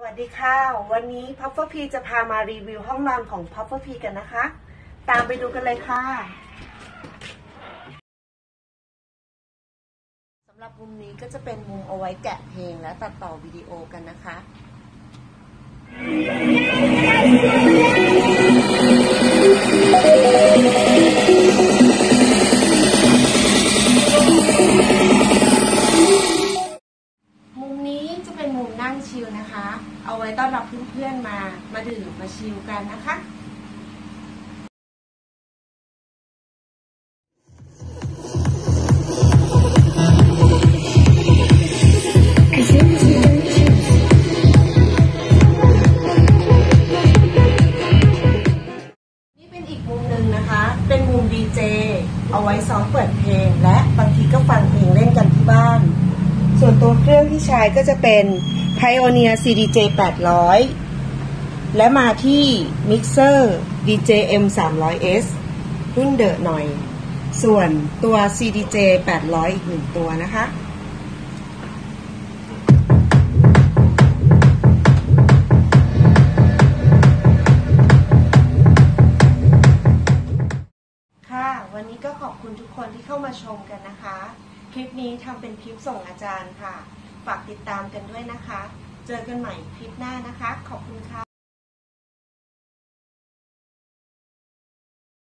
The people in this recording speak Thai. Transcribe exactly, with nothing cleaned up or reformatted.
วัสดีค่ะวันนี้พัฟเฟอร์พีจะพามารีวิวห้องนอนของพัฟเฟอร์พีกันนะคะตามไปดูกันเลยค่ะสำหรับมุมนี้ก็จะเป็นมุมเอาไว้แกะเพลงและตัดต่อวิดีโอกันนะคะมุมนี้จะเป็นมุมนั่งชิลนะคะเอาไว้ต้อนรับเพื่อนๆมามาดื่มมาชิลกันนะคะเป็นมุมดีเจเอาไว้ซ้อมเปิดเพลงและบางทีก็ฟังเพลงเล่นกันที่บ้านส่วนตัวเครื่องที่ใช้ก็จะเป็น Pioneer ซี ดี เจ แปดร้อยและมาที่ Mixer ดี เจ เอ็ม สามร้อยเอส รุ่นเดอะหน่อยส่วนตัว ซี ดี เจ แปดร้อยอีกหนึ่งตัวนะคะวันนี้ก็ขอบคุณทุกคนที่เข้ามาชมกันนะคะคลิปนี้ทำเป็นคลิปส่งอาจารย์ค่ะฝากติดตามกันด้วยนะคะเจอกันใหม่คลิปหน้านะคะขอบคุณค่ะ